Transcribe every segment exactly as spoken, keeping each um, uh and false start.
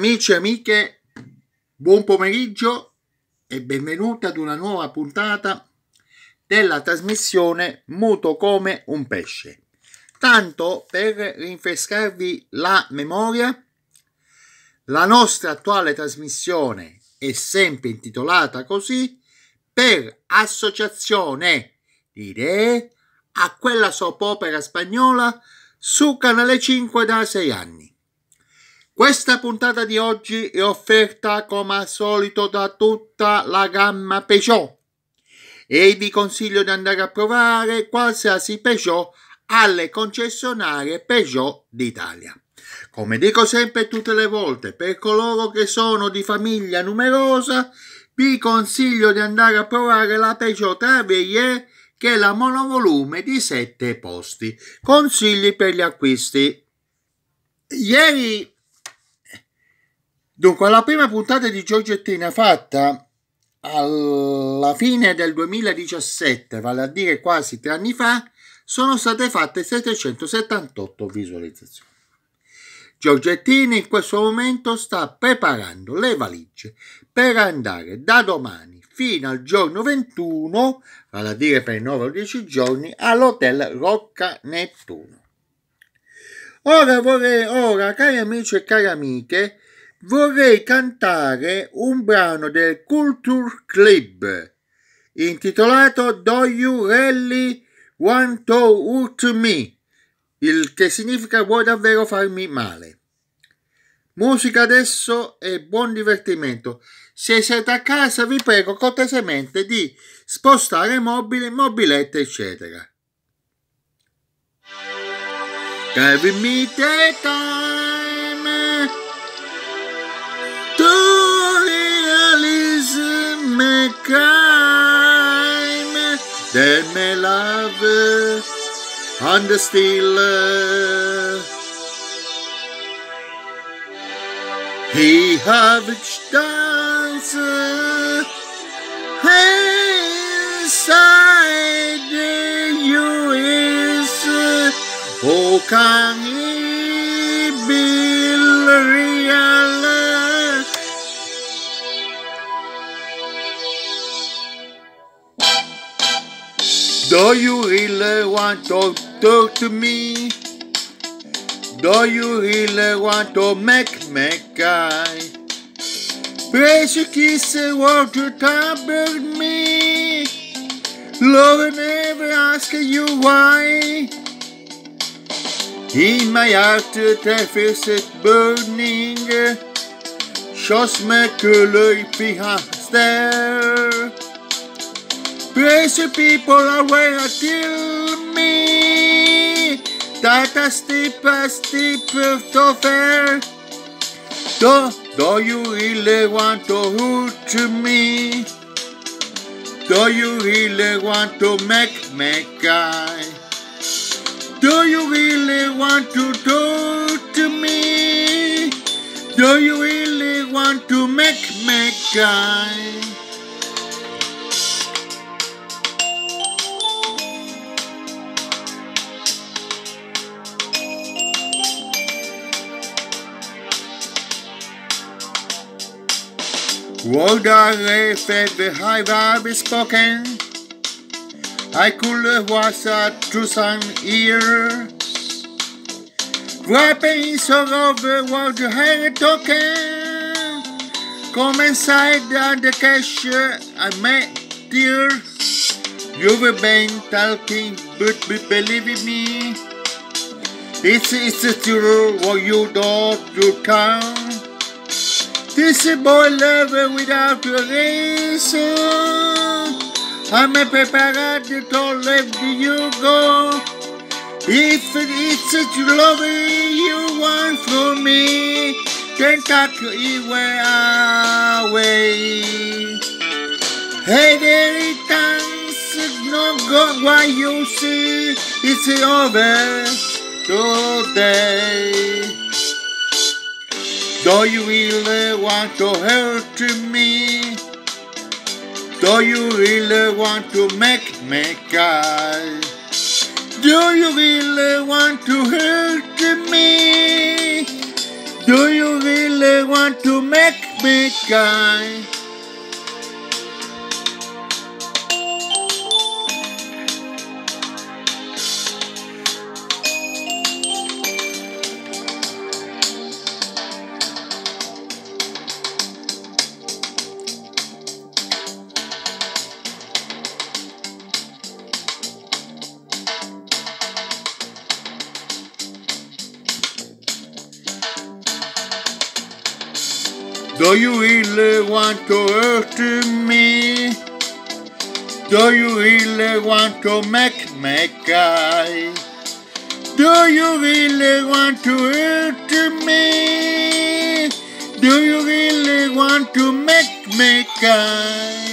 Amici e amiche, buon pomeriggio e benvenuti ad una nuova puntata della trasmissione Muto come un pesce. Tanto per rinfrescarvi la memoria, la nostra attuale trasmissione è sempre intitolata così per associazione di idee a quella soap opera spagnola su Canale cinque da sei anni. Questa puntata di oggi è offerta come al solito da tutta la gamma Peugeot e vi consiglio di andare a provare qualsiasi Peugeot alle concessionarie Peugeot d'Italia. Come dico sempre tutte le volte, per coloro che sono di famiglia numerosa, vi consiglio di andare a provare la Peugeot Travailler, che è la monovolume di sette posti. Consigli per gli acquisti. Ieri, dunque, la prima puntata di Giorgettina fatta alla fine del duemiladiciassette, vale a dire quasi tre anni fa, sono state fatte settecentosettantotto visualizzazioni. Giorgettina in questo momento sta preparando le valigie per andare da domani fino al giorno ventuno, vale a dire per nove o dieci giorni, all'hotel Rocca Nettuno. Ora vorrei, ora, cari amici e cari amiche, vorrei cantare un brano del Culture Club intitolato Do You Really Want to Hurt Me? Il che significa vuoi davvero farmi male. Musica adesso e buon divertimento. Se siete a casa vi prego cortesemente di spostare mobili, mobilette eccetera. Give me the time to realize my crime, then my love and still he have dance inside you is oh can he be real? Do you really want to talk to me? Do you really want to make me cry? Precious kiss want to trouble me. Love never ask you why. In my heart the face is burning. Shows me que l'œil stare. Precious people are waiting till me. That a steep, a steep to fair. Do, do you really want to hurt me? Do you really want to make me cry? Do you really want to talk to me? Do you really want to make me cry? Would I if I have spoken? I could was a thousand years. Wrapping so over what you had talking. Come inside the cash I met dear. You've been talking, but believe me, it's it's true what you don't you count. This boy love without a reason. I'm prepared to let you go. If it's a love you want from me, then take it away. Hey, there it comes, no go why you see it's over today. Do you really want to hurt me? Do you really want to make me cry? Do you really want to hurt me? Do you really want to make me cry? Do you really want to hurt me? Do you really want to make me cry? Do you really want to hurt me? Do you really want to make me cry?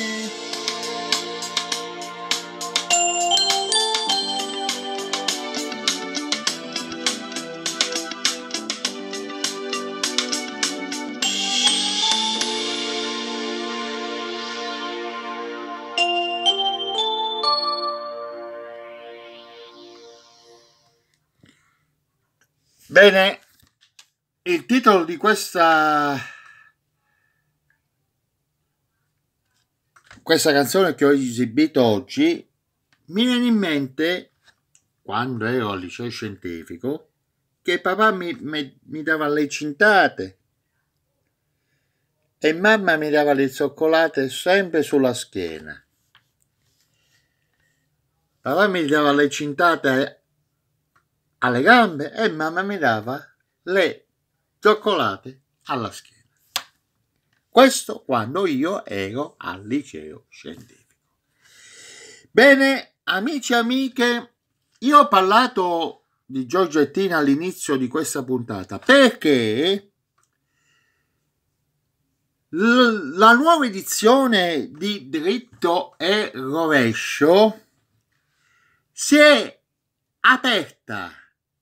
Bene, il titolo di questa questa canzone che ho esibito oggi mi viene in mente quando ero al liceo scientifico, che papà mi, mi, mi dava le cintate e mamma mi dava le cioccolate sempre sulla schiena. Papà mi dava le cintate alle gambe e mamma mi dava le cioccolate alla schiena. Questo quando io ero al liceo scientifico. Bene, amici e amiche, io ho parlato di Giorgettina all'inizio di questa puntata perché l- la nuova edizione di Dritto e Rovescio si è aperta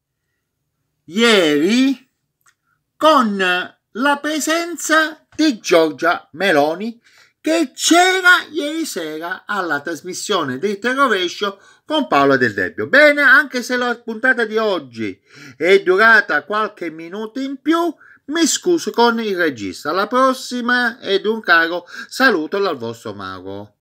ieri con la presenza di Giorgia Meloni, che c'era ieri sera alla trasmissione Dritto e Rovescio con Paola Del Debbio. Bene, anche se la puntata di oggi è durata qualche minuto in più, mi scuso con il regista. Alla prossima ed un caro saluto dal vostro mago.